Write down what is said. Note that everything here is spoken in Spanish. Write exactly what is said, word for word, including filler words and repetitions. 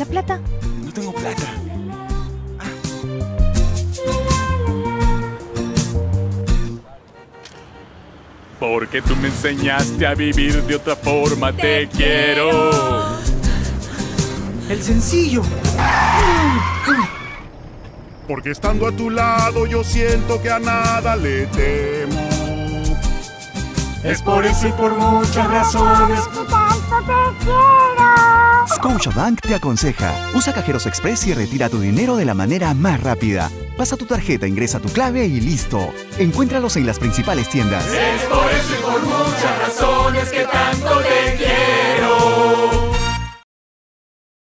la plata. No tengo plata. Porque tú me enseñaste a vivir de otra forma, te, te quiero. El sencillo. Porque estando a tu lado yo siento que a nada le temo. Es por eso y por muchas razones que tanto te quiero. Scotiabank te aconseja: usa Cajeros Express y retira tu dinero de la manera más rápida. Pasa tu tarjeta, ingresa tu clave y listo. Encuéntralos en las principales tiendas. Es por eso y por muchas razones que tanto te